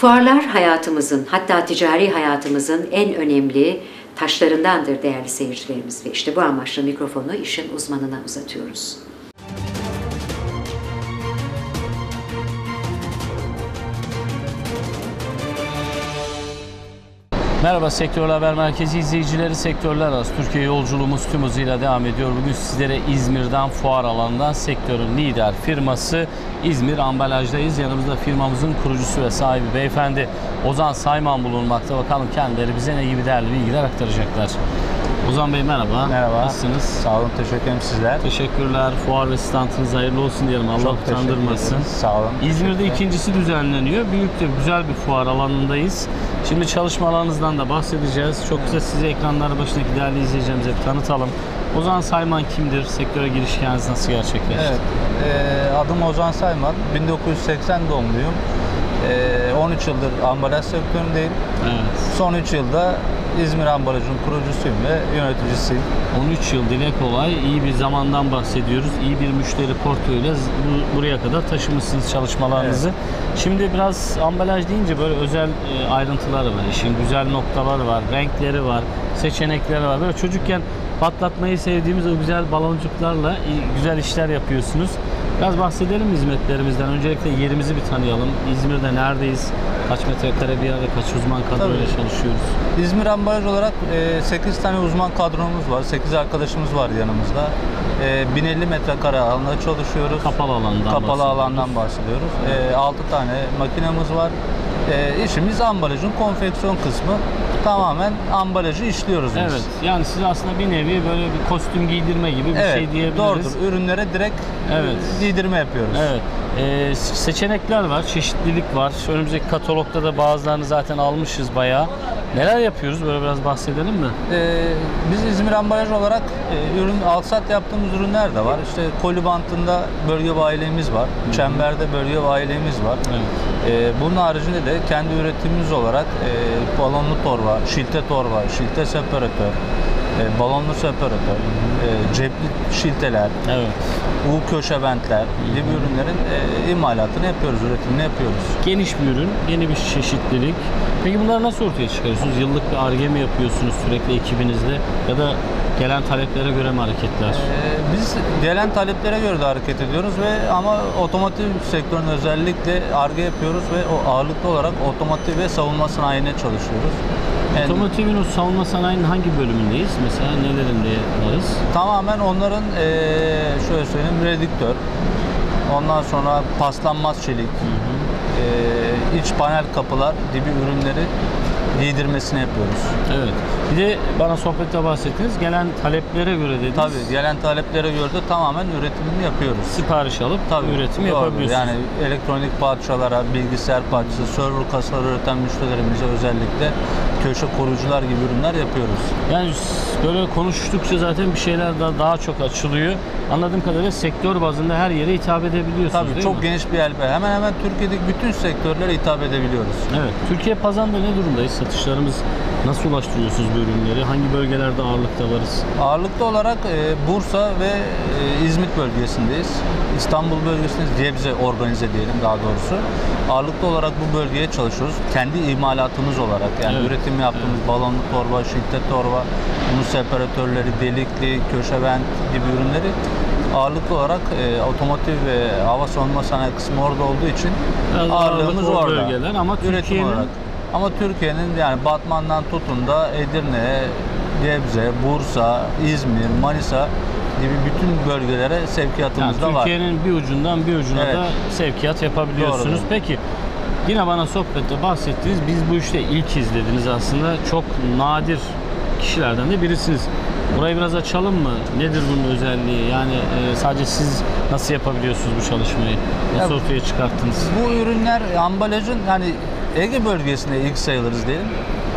Fuarlar hayatımızın, hatta ticari hayatımızın en önemli taşlarındandır değerli seyircilerimiz ve işte bu amaçla mikrofonu işin uzmanına uzatıyoruz. Merhaba Sektörler Haber Merkezi izleyicileri, sektörler arası Türkiye yolculuğumuz tüm hızıyla devam ediyor. Bugün sizlere İzmir'den, fuar alanından sektörün lider firması İzmir Ambalaj'dayız. Yanımızda firmamızın kurucusu ve sahibi beyefendi Ozan Sayman bulunmakta. Bakalım kendileri bize ne gibi değerli bilgiler aktaracaklar. Ozan Bey merhaba. Merhaba. Nasılsınız? Sağ olun, teşekkür ederim sizler. Teşekkürler. Fuar ve standınız hayırlı olsun diyelim. Allah Çok utandırmasın. Sağ olun. İzmir'de ikincisi düzenleniyor. Büyük de güzel bir fuar alanındayız. Şimdi çalışmalarınızdan da bahsedeceğiz. Çok kısa size ekranları başındaki değerli izleyicilerimize bir tanıtalım. Ozan Sayman kimdir? Sektöre giriş hikayeniz nasıl gerçekleşti? Evet, adım Ozan Sayman. 1980 doğumluyum. 13 yıldır ambalaj sektöründeyim. Evet. Son 3 yılda İzmir Ambalaj'ın kurucusuyum ve yöneticisiyim. 13 yıl dile kolay, iyi bir zamandan bahsediyoruz. İyi bir müşteri portföyüyle buraya kadar taşımışsınız çalışmalarınızı. Evet. Şimdi biraz ambalaj deyince böyle özel ayrıntıları var. İşin güzel noktaları var, renkleri var, seçenekleri var. Böyle çocukken patlatmayı sevdiğimiz o güzel baloncuklarla güzel işler yapıyorsunuz. Biraz bahsedelim hizmetlerimizden. Öncelikle yerimizi bir tanıyalım. İzmir'de neredeyiz? Kaç metrekare bir yerde, kaç uzman kadroyla çalışıyoruz? İzmir Ambalaj olarak 8 tane uzman kadromuz var. 8 arkadaşımız var yanımızda. 1050 metrekare alanda çalışıyoruz. Kapalı alandan bahsediyoruz. 6 tane makinemiz var. İşimiz ambalajın konfeksiyon kısmı. Tamamen ambalajı işliyoruz biz. Evet. Yani siz aslında bir nevi böyle bir kostüm giydirme gibi bir şey diyebiliriz. Doğrudur. Ürünlere direkt giydirme yapıyoruz. Evet. Seçenekler var, çeşitlilik var. Önümüzdeki katalogda da bazılarını zaten almışız bayağı. Neler yapıyoruz? Böyle biraz bahsedelim mi? Biz İzmir Ambalaj olarak ürün alsat yaptığımız ürünler de var. İşte koli bantında bölge bayiliğimiz var. Çemberde bölge bayiliğimiz var. Evet. Bunun haricinde de kendi üretimimiz olarak balonlu torba, şilte torba, şilte separatör, balonlu separatör, cepli şilteler, evet, U köşe bentler gibi ürünlerin imalatını yapıyoruz, üretimini yapıyoruz. Geniş bir ürün, yeni bir çeşitlilik. Peki bunları nasıl ortaya çıkarıyorsunuz? Yıllık bir Ar-Ge mi yapıyorsunuz sürekli ekibinizle ya da gelen taleplere göre mi hareketler? Biz gelen taleplere göre de hareket ediyoruz ama otomotiv sektöründe özellikle Ar-Ge yapıyoruz ve o ağırlıklı olarak otomotiv ve savunma sanayine çalışıyoruz. Otomotivin o savunma sanayinin hangi bölümündeyiz? Mesela nelerinde varız? Tamamen onların şöyle söyleyeyim, redüktör, ondan sonra paslanmaz çelik, iç panel kapılar gibi ürünleri giydirmesini yapıyoruz. Evet. Bir de bana sohbette bahsettiniz. Gelen taleplere göre dediniz. Tabii gelen taleplere göre de tamamen üretimini yapıyoruz. Sipariş alıp üretimi yapabiliyorsunuz. Yani elektronik parçalara, bilgisayar parçası, server kasaları üreten müşterilerimize özellikle köşe koruyucular gibi ürünler yapıyoruz. Yani böyle konuştukça zaten bir şeyler daha çok açılıyor. Anladığım kadarıyla sektör bazında her yere hitap edebiliyorsunuz. Tabii çok geniş bir elbe. Hemen hemen Türkiye'deki bütün sektörlere hitap edebiliyoruz. Evet. Türkiye pazarında ne durumdayız? Satışlarımız nasıl ulaştırıyorsunuz bu ürünleri? Hangi bölgelerde ağırlıkta varız? Ağırlıklı olarak Bursa ve İzmit bölgesindeyiz. İstanbul bölgesindeyiz. Gebze organize diyelim daha doğrusu. Ağırlıklı olarak bu bölgeye çalışıyoruz. Kendi imalatımız olarak yani üretim yaptığımız balonlu torba, şilte torba, bunun separatörleri, delikli, köşevent gibi ürünleri ağırlıklı olarak otomotiv ve hava savunma sanayi kısmı orada olduğu için ağırlığımız orada. Bölgeler ama üretim olarak. Ama Türkiye'nin yani Batman'dan tutun da Edirne, Gebze, Bursa, İzmir, Manisa gibi bütün bölgelere sevkiyatımız da var. Türkiye'nin bir ucundan bir ucuna da sevkiyat yapabiliyorsunuz. Doğrudur. Peki yine bana sohbette bahsettiniz. Biz bu işte ilk izlediniz aslında. Çok nadir kişilerden de birisiniz. Burayı biraz açalım mı? Nedir bunun özelliği? Yani sadece siz nasıl yapabiliyorsunuz bu çalışmayı? Nasıl ortaya çıkarttınız? Bu ürünler ambalajın yani Ege bölgesinde ilk sayılırız diyelim.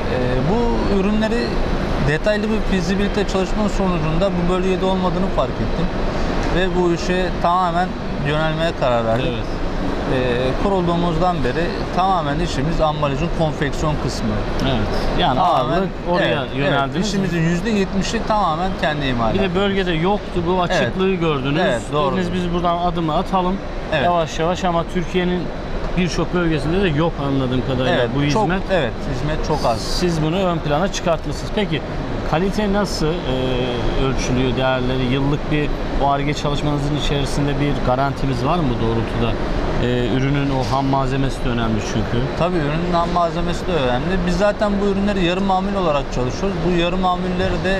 Bu ürünleri detaylı bir fizibilite çalışmanın sonucunda bu bölgede olmadığını fark ettim. Ve bu işe tamamen yönelmeye karar verdim. Evet. Kurulduğumuzdan beri tamamen işimiz ambalajın konfeksiyon kısmı. Evet. Yani ağırlık oraya yöneldiniz. Evet, işimizin %70'i tamamen kendi imalat. Bir de bölgede yoktu, bu açıklığı gördünüz. Evet, doğru. Dediniz biz buradan adımı atalım. Evet. Yavaş yavaş ama Türkiye'nin birçok bölgesinde de yok anladığım kadarıyla Evet, bu çok, hizmet. evet, hizmet çok az. Siz bunu ön plana çıkartmışsınız. Peki kalite nasıl ölçülüyor, değerleri? Yıllık bir o Ar-Ge çalışmanızın içerisinde bir garantimiz var mı bu doğrultuda? Ürünün o ham malzemesi de önemli çünkü. Tabii ürünün ham malzemesi de önemli. Biz zaten bu ürünleri yarı mamul olarak çalışıyoruz. Bu yarı mamulleri de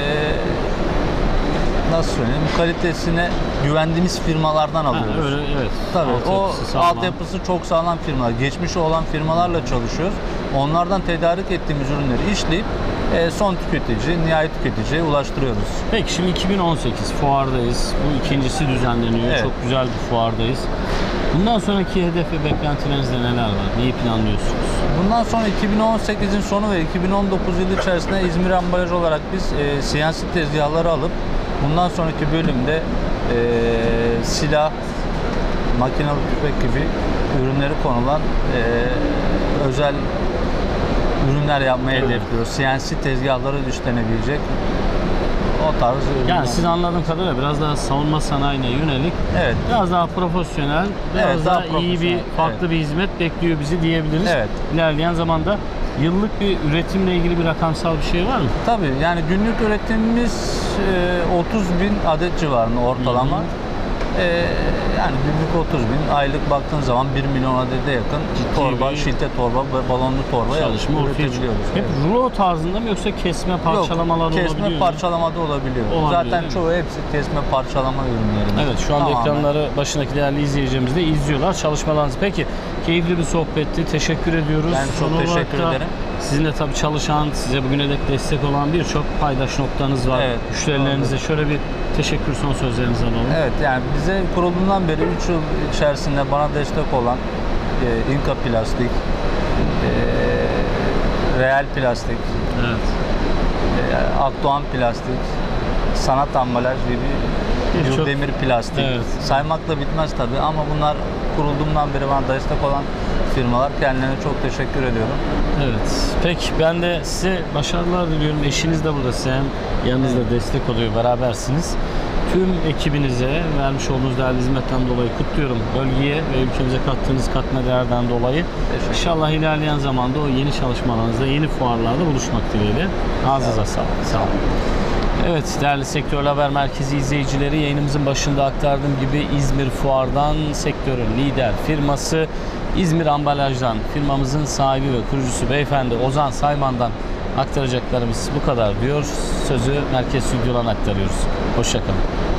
nasıl söyleyeyim, kalitesine güvendiğimiz firmalardan alıyoruz. Öyle, evet. Tabii Altyapısı o sağlam. altyapısı çok sağlam firmalar, geçmişi olan firmalarla çalışıyoruz. Onlardan tedarik ettiğimiz ürünleri işleyip son tüketici, nihai tüketiciye ulaştırıyoruz. Peki şimdi 2018 fuardayız. Bu ikincisi düzenleniyor. Evet. Çok güzel bir fuardayız. Bundan sonraki hedef ve beklentilerinizde neler var? Neyi planlıyorsunuz? Bundan sonra 2018'in sonu ve 2019 yılı içerisinde İzmir ambalaj olarak biz CNC tezgahları alıp bundan sonraki bölümde silah, makinalı tüfek gibi ürünleri konulan özel ürünler yapmayı Evet. hedefliyoruz. CNC tezgahları işlenebilecek o tarz ürünler. Yani siz anladığım kadarıyla biraz daha savunma sanayine yönelik, Evet. biraz daha profesyonel, biraz Evet, daha daha iyi bir, profesyonel, farklı evet. bir hizmet bekliyor bizi diyebiliriz. Evet. İlerleyen zamanda yıllık bir üretimle ilgili bir rakamsal bir şey var mı? Tabii yani günlük üretimimiz 30 bin adet civarında ortalama. Yani günlük 30 bin, aylık baktığın zaman 1 milyon adede yakın torba, bir şilte torba ve balonlu torba Çalışma ortaya çıkıyor. üretebiliyoruz. Hep Evet. rulo tarzında mı yoksa kesme parçalamalar Yok, kesme olabiliyor mu? parçalamada olabiliyor. Olabiliyor, Zaten değil mi? çoğu hepsi kesme parçalama ürünleri. Evet, şu anda ekranları başındaki değerli izleyicilerimiz de izliyorlar çalışmalarınızı. Peki, keyifli bir sohbetti. Teşekkür ediyoruz. Ben çok Son olarak teşekkür da ederim. Sizinle tabii çalışan, size bugüne dek destek olan birçok paydaş noktanız var. Evet, Müşterilerinize şöyle bir teşekkür son sözlerinizi alalım. Evet, yani bize kurulduğundan beri 3 yıl içerisinde bana destek olan İnka Plastik, Real Plastik, Evet. Akdoğan Plastik, Sanat Ambalaj gibi Birçok- Yurdemir Plastik. Evet. Saymakla bitmez tabii ama bunlar kurulduğumdan beri bana destek olan firmalar. Kendilerine çok teşekkür ediyorum. Evet. Peki ben de size başarılar diliyorum. Eşiniz de burada size hem yanınızda destek oluyor. Berabersiniz. Tüm ekibinize vermiş olduğunuz değerli hizmetten dolayı kutluyorum. Bölgeye ve ülkemize kattığınız katma değerden dolayı. İnşallah ilerleyen zamanda o yeni çalışmalarınızda, yeni fuarlarda buluşmak dileğiyle. Ağzınıza sağlık. Sağ olun. Evet değerli Sektör Haber Merkezi izleyicileri, yayınımızın başında aktardığım gibi İzmir Fuar'dan sektörün lider firması İzmir Ambalaj'dan firmamızın sahibi ve kurucusu beyefendi Ozan Sayman'dan aktaracaklarımız bu kadar diyor. Sözü merkez stüdyodan aktarıyoruz. Hoşça kalın.